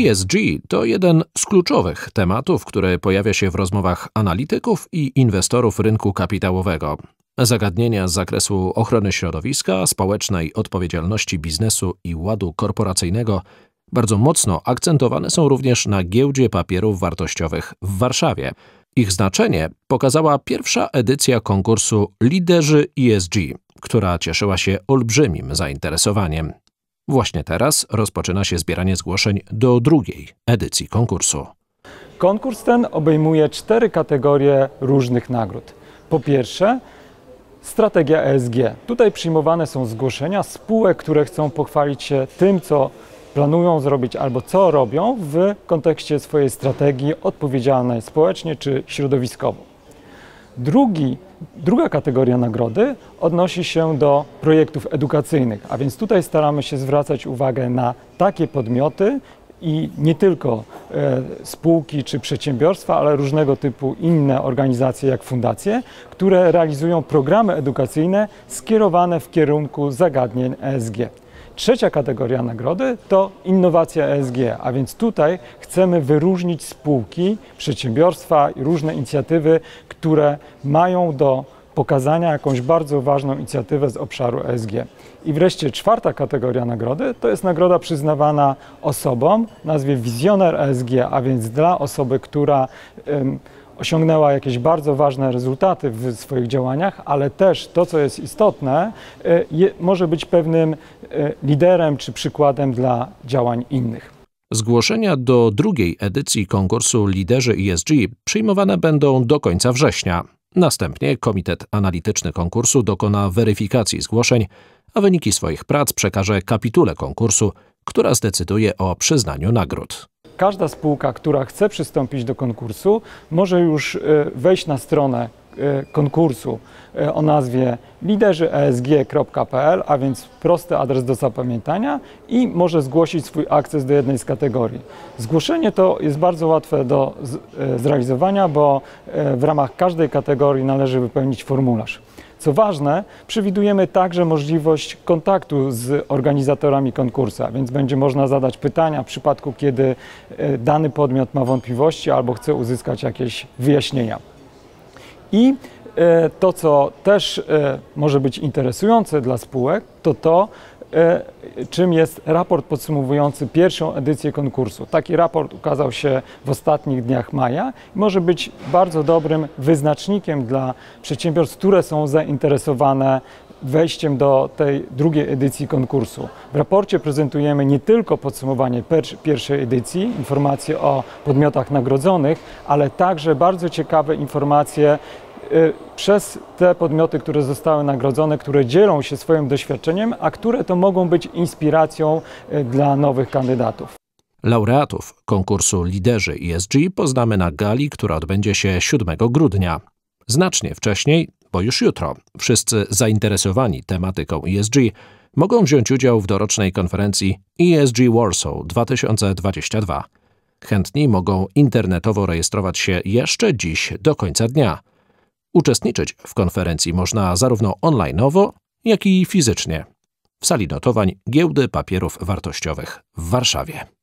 ESG to jeden z kluczowych tematów, który pojawia się w rozmowach analityków i inwestorów rynku kapitałowego. Zagadnienia z zakresu ochrony środowiska, społecznej odpowiedzialności biznesu i ładu korporacyjnego bardzo mocno akcentowane są również na Giełdzie Papierów Wartościowych w Warszawie. Ich znaczenie pokazała pierwsza edycja konkursu Liderzy ESG, która cieszyła się olbrzymim zainteresowaniem. Właśnie teraz rozpoczyna się zbieranie zgłoszeń do drugiej edycji konkursu. Konkurs ten obejmuje 4 kategorie różnych nagród. Po pierwsze, strategia ESG. Tutaj przyjmowane są zgłoszenia spółek, które chcą pochwalić się tym, co planują zrobić albo co robią w kontekście swojej strategii odpowiedzialnej społecznie czy środowiskowo. Druga kategoria nagrody odnosi się do projektów edukacyjnych, a więc tutaj staramy się zwracać uwagę na takie podmioty i nie tylko spółki czy przedsiębiorstwa, ale różnego typu inne organizacje jak fundacje, które realizują programy edukacyjne skierowane w kierunku zagadnień ESG. Trzecia kategoria nagrody to innowacja ESG, a więc tutaj chcemy wyróżnić spółki, przedsiębiorstwa i różne inicjatywy, które mają do pokazania jakąś bardzo ważną inicjatywę z obszaru ESG. I wreszcie czwarta kategoria nagrody to jest nagroda przyznawana osobom w nazwie wizjoner ESG, a więc dla osoby, która osiągnęła jakieś bardzo ważne rezultaty w swoich działaniach, ale też to, co jest istotne, może być pewnym liderem czy przykładem dla działań innych. Zgłoszenia do drugiej edycji konkursu Liderzy ESG przyjmowane będą do końca września. Następnie Komitet Analityczny konkursu dokona weryfikacji zgłoszeń, a wyniki swoich prac przekaże kapitule konkursu, która zdecyduje o przyznaniu nagród. Każda spółka, która chce przystąpić do konkursu, może już wejść na stronę konkursu o nazwie liderzyesg.pl, a więc prosty adres do zapamiętania i może zgłosić swój akces do jednej z kategorii. Zgłoszenie to jest bardzo łatwe do zrealizowania, bo w ramach każdej kategorii należy wypełnić formularz. Co ważne, przewidujemy także możliwość kontaktu z organizatorami konkursu, więc będzie można zadać pytania w przypadku, kiedy dany podmiot ma wątpliwości albo chce uzyskać jakieś wyjaśnienia. I to, co też może być interesujące dla spółek, to czym jest raport podsumowujący pierwszą edycję konkursu. Taki raport ukazał się w ostatnich dniach maja i może być bardzo dobrym wyznacznikiem dla przedsiębiorstw, które są zainteresowane wejściem do tej drugiej edycji konkursu. W raporcie prezentujemy nie tylko podsumowanie pierwszej edycji, informacje o podmiotach nagrodzonych, ale także bardzo ciekawe informacje przez te podmioty, które zostały nagrodzone, które dzielą się swoim doświadczeniem, a które to mogą być inspiracją dla nowych kandydatów. Laureatów konkursu Liderzy ESG poznamy na gali, która odbędzie się 7 grudnia. Znacznie wcześniej, bo już jutro, wszyscy zainteresowani tematyką ESG mogą wziąć udział w dorocznej konferencji ESG Warsaw 2022. Chętni mogą internetowo rejestrować się jeszcze dziś do końca dnia. Uczestniczyć w konferencji można zarówno online'owo, jak i fizycznie w sali notowań Giełdy Papierów Wartościowych w Warszawie.